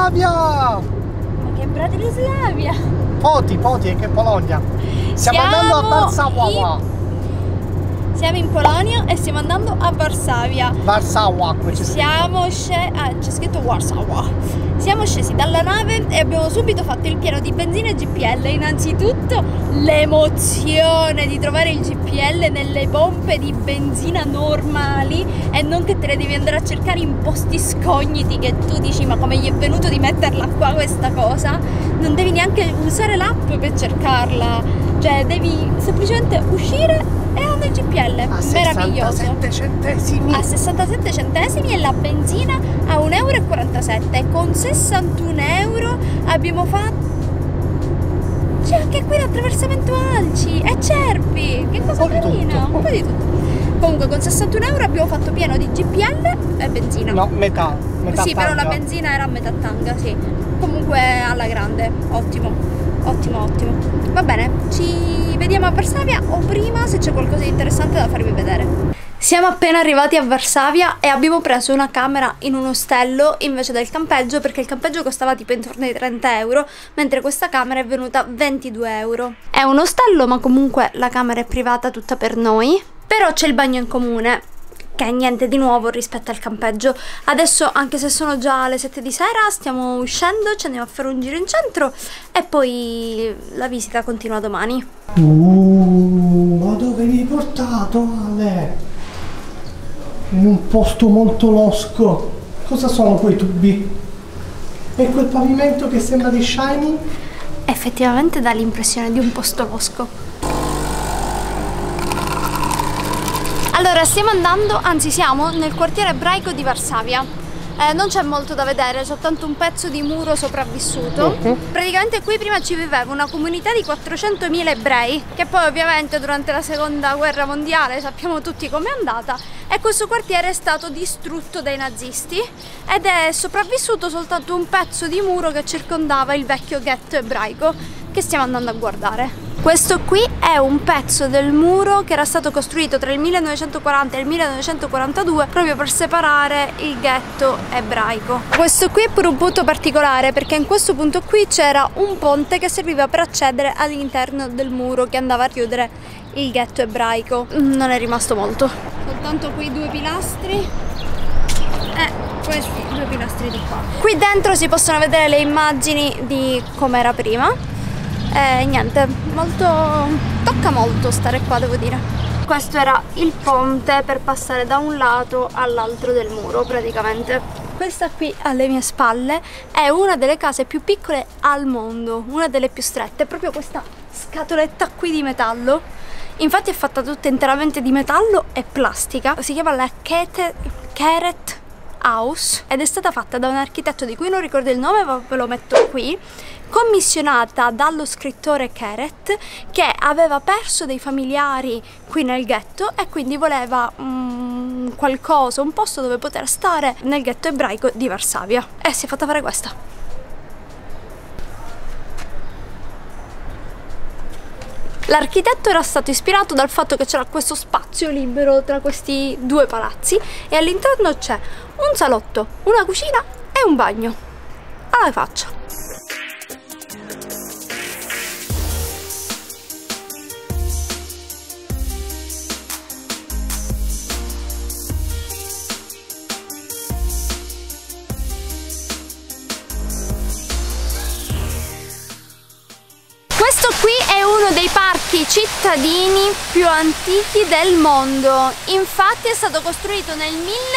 Bratyslavia! Ma che Bratyslavia? Poti, è che Polonia. Stiamo andando a Varsavia. Siamo in Polonia e stiamo andando a Varsavia. Varsavia, come c'è scritto. C'è scritto Warsaw. Siamo scesi dalla nave e abbiamo subito fatto il pieno di benzina e GPL. Innanzitutto l'emozione di trovare il GPL nelle pompe di benzina normali e non che te le devi andare a cercare in posti scogniti che tu dici ma come gli è venuto di metterla qua questa cosa? Non devi neanche usare l'app per cercarla, cioè devi semplicemente uscire e hanno il GPL, meraviglioso. 67 centesimi. A 67 centesimi e la benzina a 1,47 €. Con 61 € abbiamo fatto... C'è anche qui l'attraversamento Alci e Cervi, che cosa carina, un po' di tutto. Comunque con 61 € abbiamo fatto pieno di GPL e benzina. No, metà sì, tanga. però la benzina era a metà tanga, sì. Comunque alla grande, ottimo. Ottimo. Va bene, ci vediamo a Varsavia o prima se c'è qualcosa di interessante da farvi vedere. Siamo appena arrivati a Varsavia e abbiamo preso una camera in un ostello invece del campeggio, perché il campeggio costava tipo intorno ai 30 €, mentre questa camera è venuta 22 €. È un ostello, ma comunque la camera è privata tutta per noi, però c'è il bagno in comune, che è niente di nuovo rispetto al campeggio. Adesso, anche se sono già le 7 di sera, stiamo uscendo, ci andiamo a fare un giro in centro e poi la visita continua domani. Ma dove mi hai portato, Ale? In un posto molto losco. Cosa sono quei tubi? E quel pavimento che sembra di Shining? Effettivamente dà l'impressione di un posto losco. Allora, stiamo andando, anzi siamo nel quartiere ebraico di Varsavia. Non c'è molto da vedere, soltanto un pezzo di muro sopravvissuto. Praticamente qui prima ci viveva una comunità di 400.000 ebrei, che poi ovviamente durante la seconda guerra mondiale sappiamo tutti com'è andata, e questo quartiere è stato distrutto dai nazisti ed è sopravvissuto soltanto un pezzo di muro che circondava il vecchio ghetto ebraico che stiamo andando a guardare. Questo qui è un pezzo del muro che era stato costruito tra il 1940 e il 1942 proprio per separare il ghetto ebraico. Questo qui è pure un punto particolare, perché in questo punto qui c'era un ponte che serviva per accedere all'interno del muro che andava a chiudere il ghetto ebraico. Non è rimasto molto, soltanto quei due pilastri e questi due pilastri di qua. Qui dentro si possono vedere le immagini di com'era prima. Niente, tocca molto stare qua, devo dire. Questo era il ponte per passare da un lato all'altro del muro, praticamente. Questa qui alle mie spalle è una delle case più piccole al mondo, una delle più strette, è proprio questa scatoletta qui di metallo. Infatti è fatta tutta interamente di metallo e plastica. Si chiama la Keret House ed è stata fatta da un architetto di cui non ricordo il nome, ma ve lo metto qui, commissionata dallo scrittore Keret, che aveva perso dei familiari qui nel ghetto e quindi voleva qualcosa, un posto dove poter stare nel ghetto ebraico di Varsavia, e si è fatta fare questa. L'architetto era stato ispirato dal fatto che c'era questo spazio libero tra questi due palazzi e all'interno c'è un salotto, una cucina e un bagno. Alla faccia. Questo qui è uno dei parchi cittadini più antichi del mondo, infatti è stato costruito nel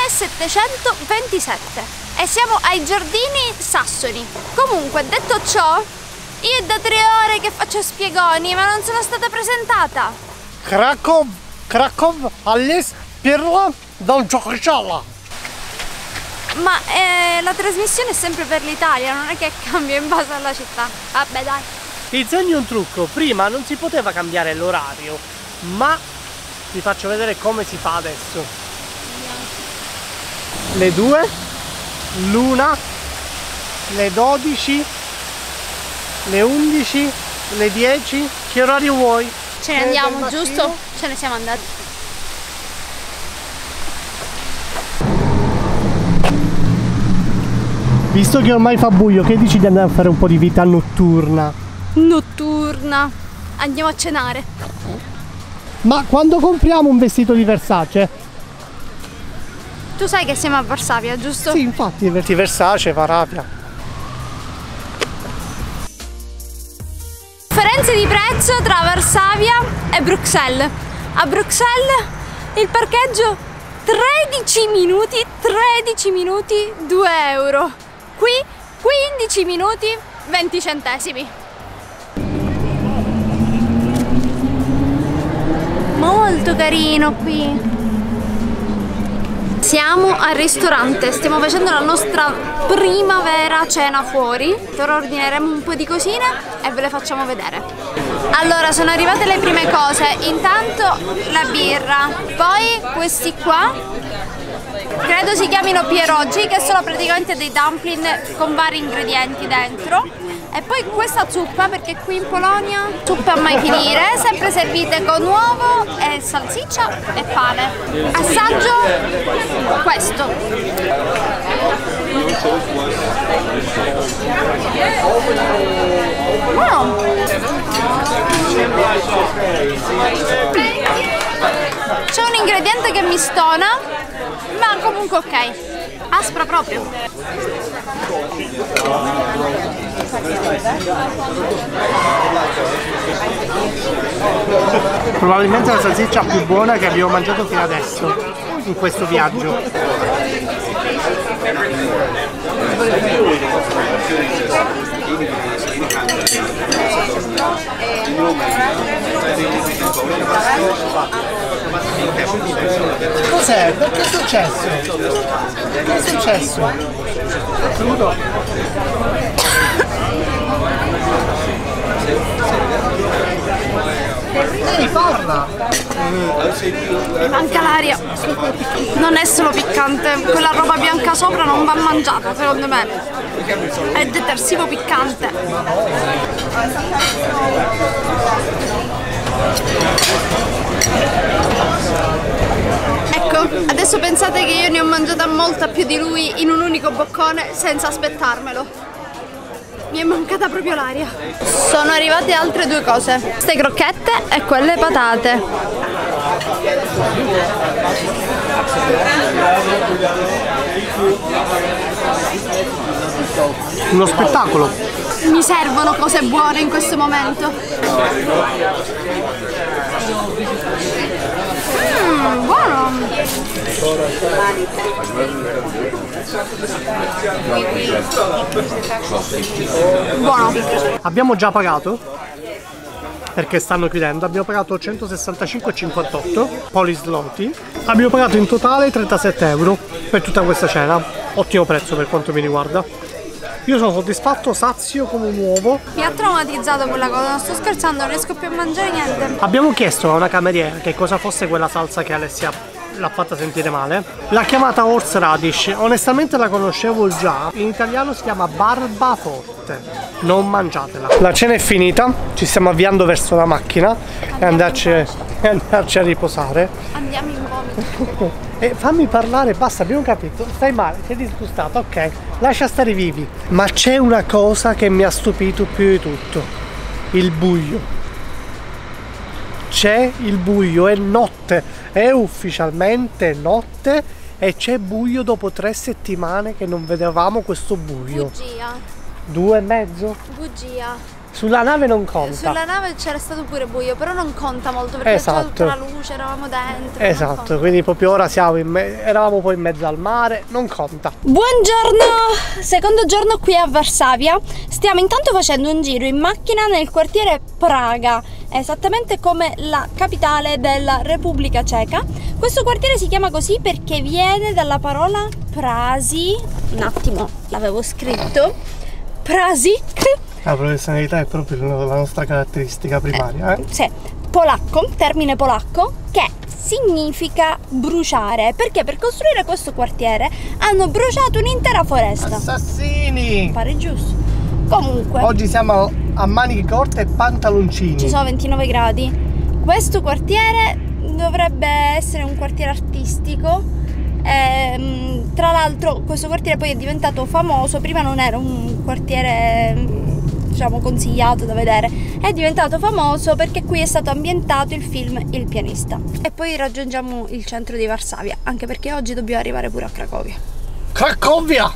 1727 e siamo ai Giardini Sassoni. Comunque, detto ciò, io è da 3 ore che faccio spiegoni ma non sono stata presentata. Krakow, Alice, Pirla, Don Giocciala. Ma la trasmissione è sempre per l'Italia, non è che cambia in base alla città. Vabbè, dai. Ti insegno un trucco, prima non si poteva cambiare l'orario, ma vi faccio vedere come si fa adesso. Le 2, l'1, le 12, le 11, le 10, che orario vuoi? Ce ne andiamo, giusto? Ce ne siamo andati. Visto che ormai fa buio, che dici di andare a fare un po' di vita notturna? Notturna. Andiamo a cenare. Ma quando compriamo un vestito di Versace? Tu sai che siamo a Varsavia, giusto? Sì, infatti, di Versace, Varavia. Differenze di prezzo tra Varsavia e Bruxelles. A Bruxelles il parcheggio 13 minuti 2 euro. Qui 15 minuti 20 centesimi. Molto carino qui. Siamo al ristorante, stiamo facendo la nostra prima vera cena fuori. Ora ordineremo un po' di cosine e ve le facciamo vedere. Allora, sono arrivate le prime cose. Intanto la birra, poi questi qua, credo si chiamino pierogi, che sono praticamente dei dumpling con vari ingredienti dentro. E poi questa zuppa, perché qui in Polonia zuppe a mai finire, sempre servite con uovo e salsiccia e pane. Assaggio questo. Buono. C'è un ingrediente che mi stona, ma comunque ok. Aspra proprio. Probabilmente la salsiccia più buona che abbiamo mangiato fino adesso in questo viaggio. Cos'è? Che è successo? Che è successo? Crudo? Ehi, parla! Mi manca l'aria. Non è solo piccante, quella roba bianca sopra non va mangiata, secondo me. È detersivo piccante. Ecco, adesso pensate che io ne ho mangiata molta più di lui in un unico boccone senza aspettarmelo. Mi è mancata proprio l'aria. Sono arrivate altre due cose, queste crocchette e quelle patate. Uno spettacolo. Mi servono cose buone in questo momento. Buono. Buono. Abbiamo già pagato perché stanno chiudendo. Abbiamo pagato 165,58 polisloti. Abbiamo pagato in totale 37 euro per tutta questa cena. Ottimo prezzo per quanto mi riguarda. Io sono soddisfatto, sazio come un uovo. Mi ha traumatizzato quella cosa, non sto scherzando, non riesco più a mangiare niente. Abbiamo chiesto a una cameriera che cosa fosse quella salsa che Alessia l'ha fatta sentire male. L'ha chiamata horseradish, onestamente la conoscevo già. In italiano si chiama barba forte. Non mangiatela. La cena è finita, ci stiamo avviando verso la macchina e andarci a riposare. Andiamo in vomito. Fammi parlare, basta, abbiamo capito. Stai male, sei disgustato, ok. Lascia stare vivi. Ma c'è una cosa che mi ha stupito più di tutto. Il buio. C'è il buio, è notte. È ufficialmente notte e c'è buio dopo 3 settimane che non vedevamo questo buio. Bugia. 2,5? Bugia. Sulla nave non conta. Sulla nave c'era stato pure buio, però non conta molto perché c'era tutta la luce, eravamo dentro. Esatto, quindi proprio ora siamo eravamo poi in mezzo al mare, non conta. Buongiorno! Secondo giorno qui a Varsavia. Stiamo intanto facendo un giro in macchina nel quartiere Praga, esattamente come la capitale della Repubblica Ceca. Questo quartiere si chiama così perché viene dalla parola Prasi. Un attimo, l'avevo scritto. Prasik. La professionalità è proprio la nostra caratteristica primaria, Sì, polacco, termine polacco, che significa bruciare, perché per costruire questo quartiere hanno bruciato un'intera foresta. Assassini! Pare giusto. Comunque, oggi siamo a maniche corte e pantaloncini. ci sono 29 gradi. Questo quartiere dovrebbe essere un quartiere artistico Tra l'altro questo quartiere poi è diventato famoso, prima non era un quartiere diciamo consigliato da vedere, è diventato famoso perché qui è stato ambientato il film Il pianista. E poi raggiungiamo il centro di Varsavia, anche perché oggi dobbiamo arrivare pure a Cracovia. Cracovia!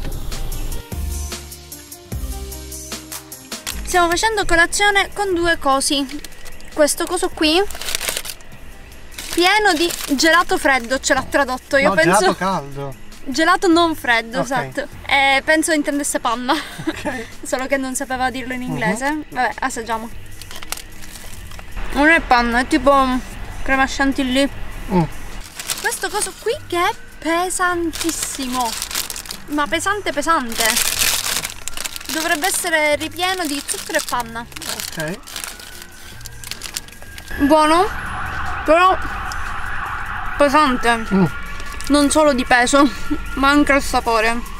Stiamo facendo colazione con due cosi. Questo coso qui pieno di gelato freddo, ce l'ha tradotto, io no, penso gelato caldo. Gelato non freddo, okay. Esatto. Penso intendesse panna, okay. Solo che non sapeva dirlo in inglese. Vabbè, assaggiamo. Non è panna, è tipo crema chantilly. Questo coso qui che è pesantissimo, ma pesante pesante. Dovrebbe essere ripieno di zucchero e panna. Ok. Buono, però pesante. Non solo di peso, ma anche il sapore.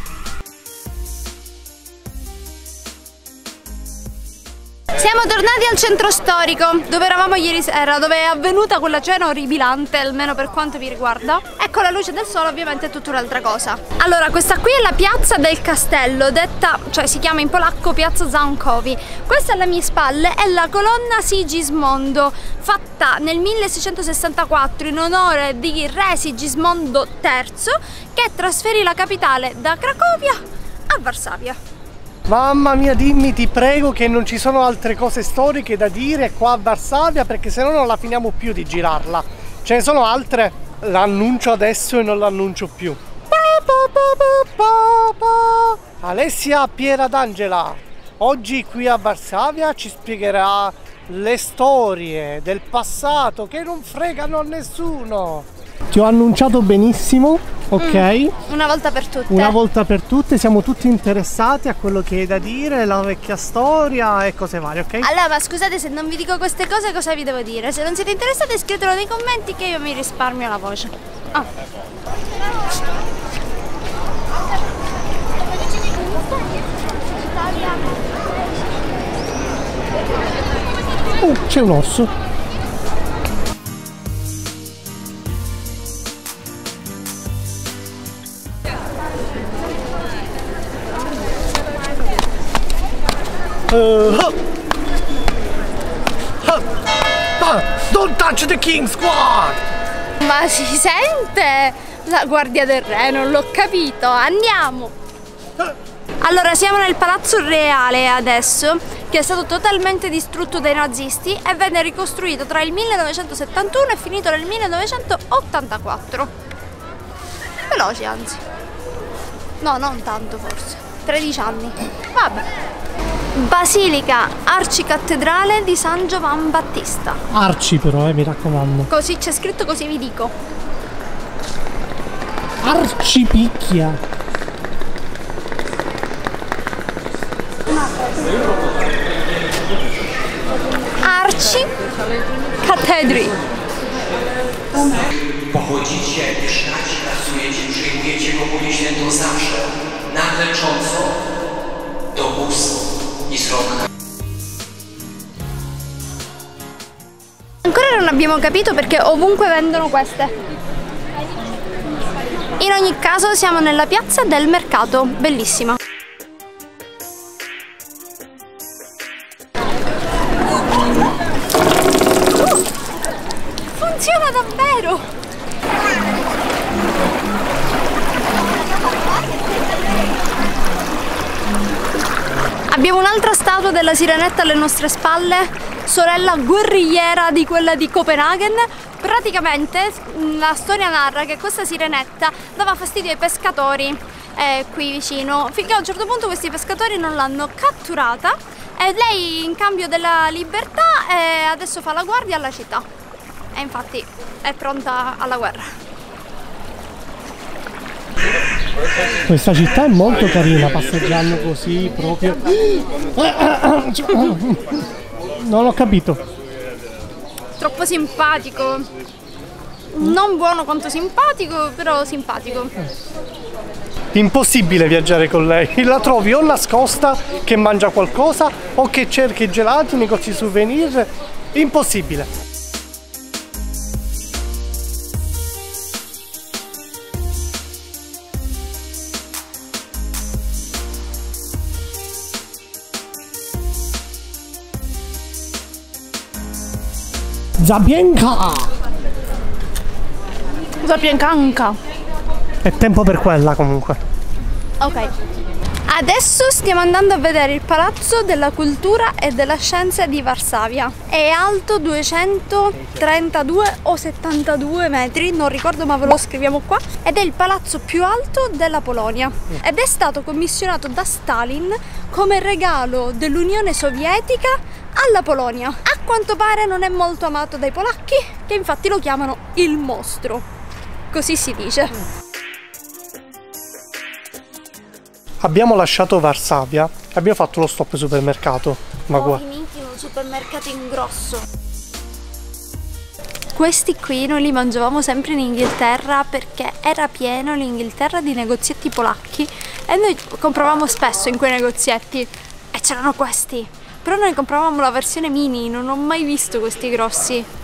Siamo tornati al centro storico, dove eravamo ieri sera, dove è avvenuta quella cena orribilante, almeno per quanto mi riguarda. Ecco, la luce del sole ovviamente è tutta un'altra cosa. Allora, questa qui è la piazza del castello, detta, cioè si chiama in polacco Piazza Zamkowi. Questa alle mie spalle è la colonna Sigismondo, fatta nel 1664 in onore di re Sigismondo III, che trasferì la capitale da Cracovia a Varsavia. Mamma mia, dimmi, ti prego, che non ci sono altre cose storiche da dire qua a Varsavia, perché se no non la finiamo più di girarla. Ce ne sono altre, l'annuncio adesso e non l'annuncio più. Alessia Piera d'Angela, oggi qui a Varsavia ci spiegherà le storie del passato che non fregano a nessuno. Ti ho annunciato benissimo, ok? Una volta per tutte. Una volta per tutte, siamo tutti interessati a quello che hai da dire, la vecchia storia e cose varie, ok? Allora, ma scusate se non vi dico queste cose, cosa vi devo dire? Se non siete interessati scrivetelo nei commenti che io mi risparmio la voce. C'è un orso. Don't touch the King Squad! Ma si sente la guardia del re, non l'ho capito, andiamo! Allora, siamo nel Palazzo Reale adesso, che è stato totalmente distrutto dai nazisti e venne ricostruito tra il 1971 e finito nel 1984. Veloci anzi. No, non tanto forse. 13 anni. Vabbè. Basilica Arcicattedrale di San Giovan Battista. Arci però, mi raccomando. Così c'è scritto, così vi dico. Arcipicchia. Arci Katedry. Pochodzicie, mieszkacie, pracujecie, przyjmujecie komunię świętą zawsze, nadlecząco do ust i z rąk. Ancora non abbiamo capito perché ovunque vendono queste. In ogni caso siamo nella piazza del mercato, bellissima. Funziona davvero! Abbiamo un'altra statua della sirenetta alle nostre spalle, sorella guerrigliera di quella di Copenaghen. Praticamente la storia narra che questa sirenetta dava fastidio ai pescatori qui vicino, finché a un certo punto questi pescatori non l'hanno catturata e lei in cambio della libertà adesso fa la guardia alla città e infatti è pronta alla guerra. Questa città è molto carina, passeggiando così proprio. Non ho capito. Troppo simpatico. Non buono quanto simpatico, però simpatico. Impossibile viaggiare con lei. La trovi o nascosta che mangia qualcosa o che cerchi gelati, negozi souvenir. Impossibile. Zapienka! Zapienkanka. È tempo per quella comunque. Ok. Adesso stiamo andando a vedere il Palazzo della Cultura e della Scienza di Varsavia. È alto 232 o 72 metri, non ricordo ma ve lo scriviamo qua. Ed è il palazzo più alto della Polonia. Ed è stato commissionato da Stalin come regalo dell'Unione Sovietica alla Polonia. A quanto pare non è molto amato dai polacchi, che infatti lo chiamano il mostro. Così si dice. Abbiamo lasciato Varsavia e abbiamo fatto lo stop al supermercato. Ma qua. Finiti in un supermercato in grosso. Questi qui noi li mangiavamo sempre in Inghilterra perché era pieno l'Inghilterra di negozietti polacchi e noi compravamo spesso in quei negozietti e c'erano questi. Però noi compravamo la versione mini, non ho mai visto questi grossi.